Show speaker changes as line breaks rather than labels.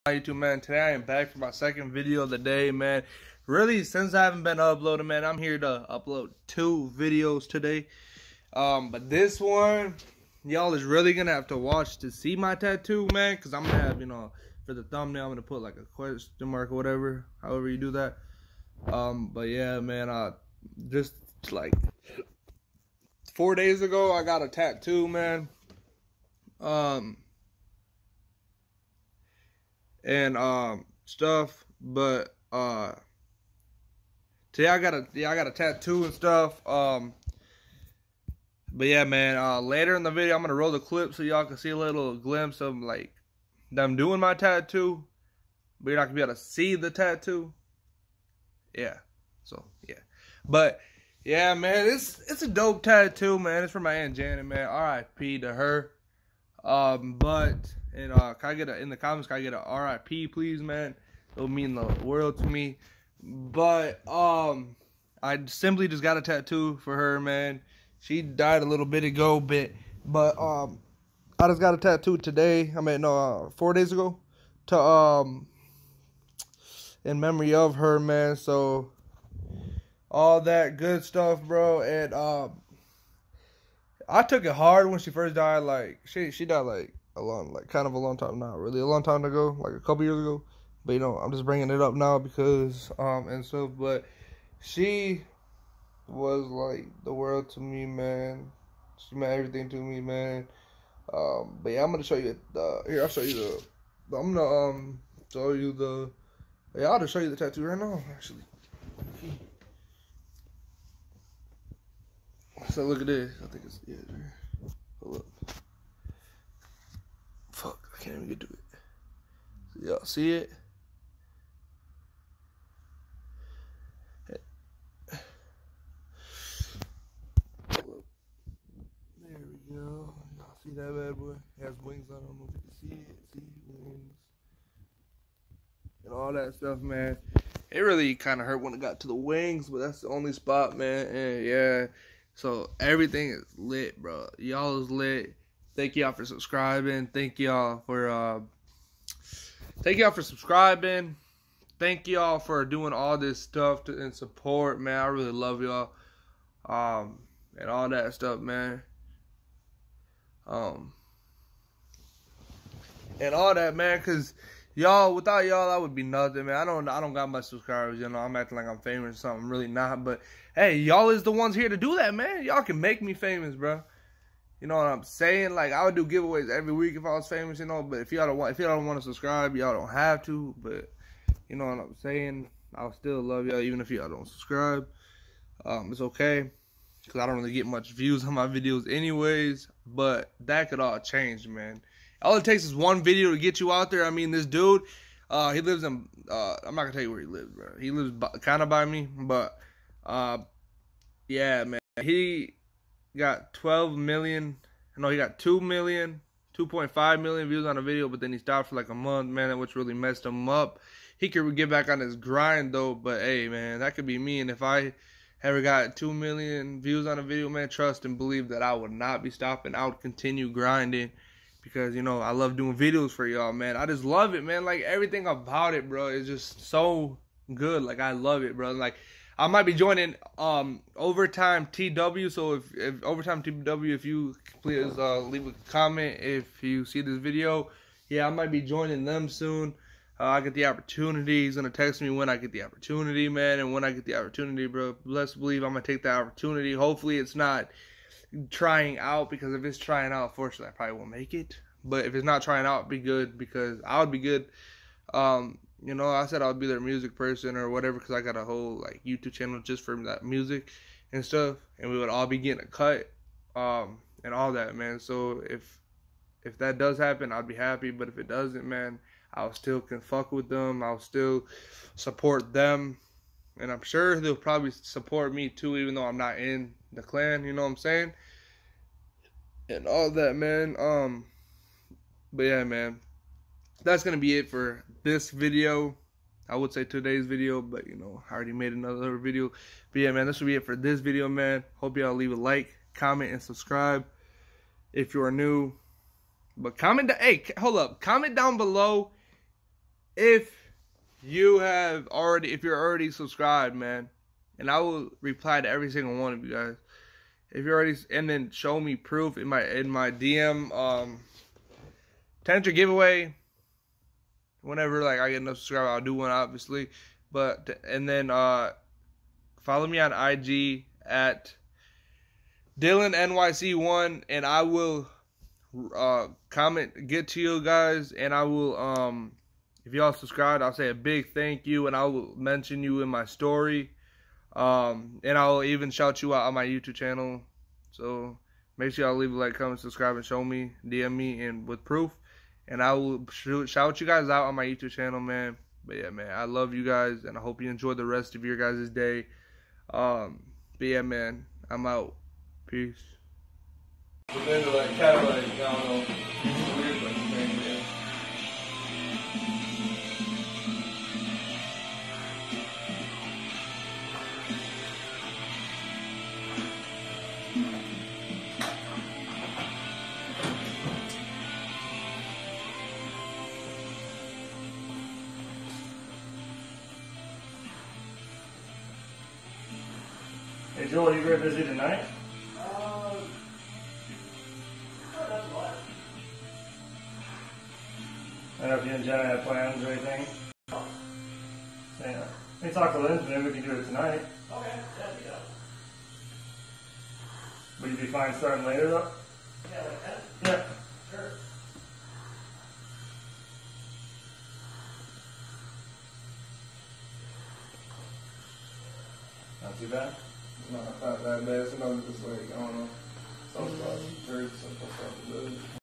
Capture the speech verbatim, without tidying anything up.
YouTube, man. Today I am back for my second video of the day, man. Really, since I haven't been uploading, man, I'm here to upload two videos today. Um, but this one, y'all is really gonna have to watch to see my tattoo, man, because I'm gonna have, you know, for the thumbnail, I'm gonna put like a question mark or whatever, however you do that. Um, but yeah, man, uh, just like four days ago, I got a tattoo, man. Um. And um stuff, but uh today I got a yeah I got a tattoo and stuff. Um but yeah, man, uh later in the video I'm gonna roll the clip so y'all can see a little glimpse of like them doing my tattoo, but you're not gonna be able to see the tattoo. Yeah, so yeah, but yeah, man, it's it's a dope tattoo, man. It's for my Aunt Janet, man. R I P to her. Um, but, and, uh, can I get a, in the comments, can I get a R I P, please, man? It'll mean the world to me. But, um, I simply just got a tattoo for her, man. She died a little bit ago, bit, but, um, I just got a tattoo today, I mean, no, uh, four days ago, to, um, in memory of her, man, so, all that good stuff, bro, and, um, I took it hard when she first died. Like she she died like a long, like kind of a long time, not really a long time ago, like a couple years ago. But you know, I'm just bringing it up now because um and so. But she was like the world to me, man. She meant everything to me, man. Um, but yeah, I'm gonna show you the here. I'll show you the. I'm gonna um show you the. Yeah, I'll just show you the tattoo right now, actually. So look at this. I think it's yeah. Hold up. Fuck, I can't even get to it. So y'all see it? Hold up. There we go. Y'all see that bad boy? It has wings on it. I don't know if you can see it. See wings and all that stuff, man. It really kind of hurt when it got to the wings, but that's the only spot, man. And yeah. So everything is lit, bro. Y'all is lit. Thank y'all for subscribing. Thank y'all for uh thank y'all for subscribing. Thank y'all for doing all this stuff to and support, man. I really love y'all. Um and all that stuff, man. Um and all that, man, cause y'all, without y'all, I would be nothing, man. I don't, I don't got much subscribers, you know. I'm acting like I'm famous or something. I'm really not, but hey, y'all is the ones here to do that, man. Y'all can make me famous, bro. You know what I'm saying? Like I would do giveaways every week if I was famous, you know. But if y'all don't want, if y'all don't want to subscribe, y'all don't have to. But you know what I'm saying? I'll still love y'all even if y'all don't subscribe. Um, it's okay because I don't really get much views on my videos, anyways. But that could all change, man. All it takes is one video to get you out there. I mean, this dude, uh, he lives in, uh, I'm not going to tell you where he lives, bro. He lives kind of by me, but, uh, yeah, man. He got twelve million, no, he got two million, two point five million views on a video, but then he stopped for like a month, man, which really messed him up. He could get back on his grind, though, but, hey, man, that could be me, and if I ever got two million views on a video, man, trust and believe that I would not be stopping. I would continue grinding. Because, you know, I love doing videos for y'all, man. I just love it, man. Like, everything about it, bro, is just so good. Like, I love it, bro. Like, I might be joining um, Overtime T W. So, if, if Overtime T W, if you please uh, leave a comment if you see this video. Yeah, I might be joining them soon. Uh, I get the opportunity. He's going to text me when I get the opportunity, man. And when I get the opportunity, bro, let's believe I'm going to take the opportunity. Hopefully, it's not trying out, because if it's trying out, unfortunately, I probably won't make it. But if it's not trying out, be good, because I would be good. Um, you know, I said I would be their music person or whatever, because I got a whole like YouTube channel just for that music and stuff, and we would all be getting a cut, um, and all that, man. So if if that does happen, I'd be happy. But if it doesn't, man, I'll still can fuck with them. I'll still support them, and I'm sure they'll probably support me too, even though I'm not in the clan, you know what I'm saying? And all that, man. Um, but yeah, man. That's going to be it for this video. I would say today's video, but, you know, I already made another video. But yeah, man, this will be it for this video, man. Hope y'all leave a like, comment, and subscribe if you are new. But comment, hey, hold up. Comment down below if you have already, if you're already subscribed, man, and I will reply to every single one of you guys. If you're already, and then show me proof in my in my D M. Um, ten entry giveaway. Whenever like I get enough subscribers, I'll do one, obviously. But and then uh, follow me on I G at Dylan N Y C one, and I will uh, comment, get to you guys, and I will um, if y'all subscribed, I'll say a big thank you, and I will mention you in my story. Um, and I'll even shout you out on my YouTube channel. So make sure y'all leave a like, comment, subscribe, and show me, D M me, and with proof. And I will shoot, shout you guys out on my YouTube channel, man. But yeah, man, I love you guys, and I hope you enjoy the rest of your guys' day. Um, but yeah, man, I'm out. Peace. But then like, kind of like, I don't know, it's weird, but it's weird, man. Hey Joel, you very busy tonight?
Um, not that much.
I don't know if you and Jenna have plans or anything.
No.
Yeah. We can talk to Lynn, maybe we can do it tonight.
Okay, yeah, yeah.
Would you be fine starting later though?
Yeah, like that?
Yeah.
Sure.
Not too bad? No, not that bad. It's not just like, I don't know, some stuff, very simple stuff to do.